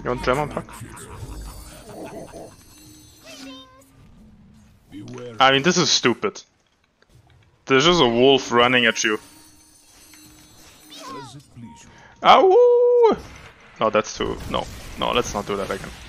You want gem on Puck? I mean, this is stupid. There's just a wolf running at you. Ow! No, that's too... No, let's not do that again.